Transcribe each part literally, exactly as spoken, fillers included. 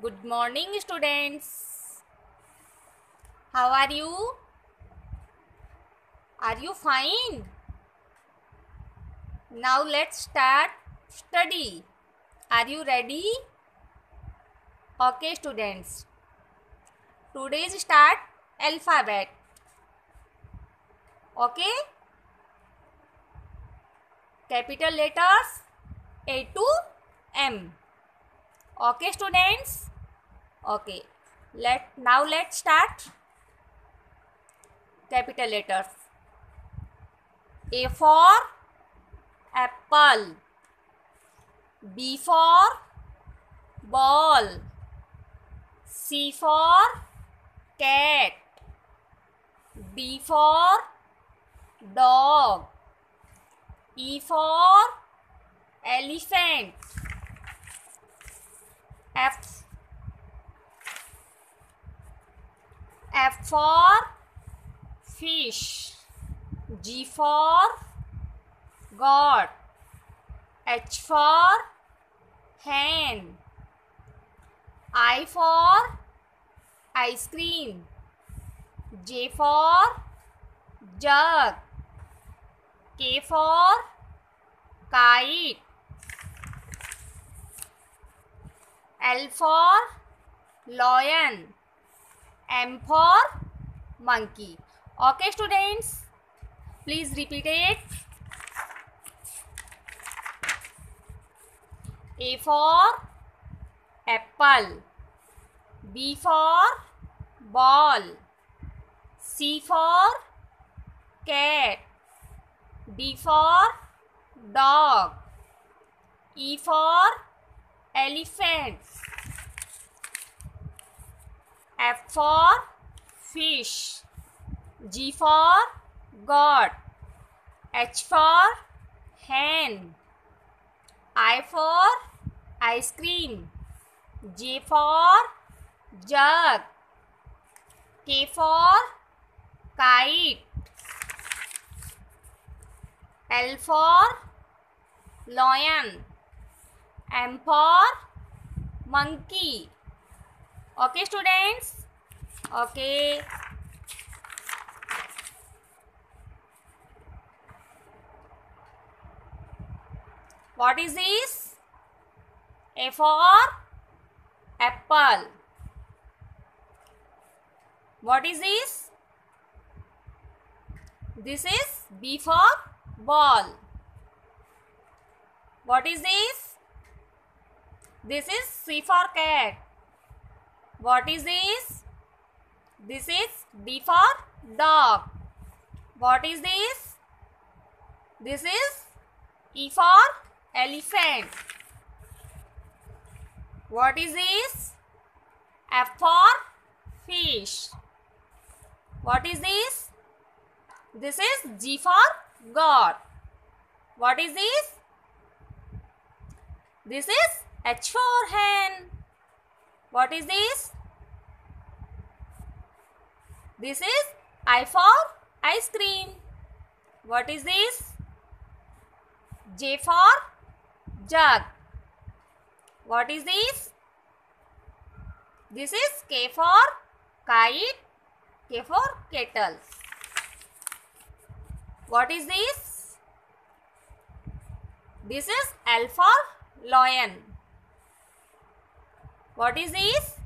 Good morning, students. How are you? Are you fine? Now let's start study. Are you ready? Okay, students. Today's start alphabet. Okay? Capital letters A to M. Okay, students? Okay. Let now let's start. Capital letters. A for apple. B for ball. C for cat. D for dog. E for elephant. F F for fish. G for God. H for hen. I for ice cream. J for jug. K for kite. L for lion. M for monkey. Okay, students, please repeat it. A for apple. B for ball. C for cat. D for dog. E for elephant. F for fish. G for God. H for hen. I for ice cream. J for jug. K for kite. L for lion. M for monkey. Okay, students? Okay. What is this? A for apple. What is this? This is B for ball. What is this? This is C for cat. What is this? This is D for dog. What is this? This is E for elephant. What is this? F for fish. What is this? This is G for God. What is this? This is H for hen. What is this? This is I for ice cream. What is this? J for jug. What is this? This is K for kite. K for kettle. What is this? This is L for lion. What is this?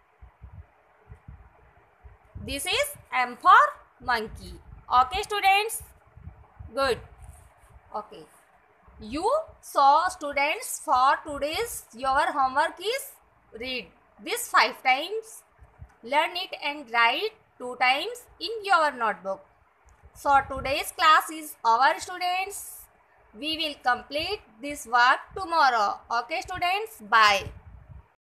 This is M for monkey. Okay, students? Good. Okay. You saw, students, for today's your homework is read this five times, learn it and write two times in your notebook. So today's class is over, students. We will complete this work tomorrow. Okay, students? Bye.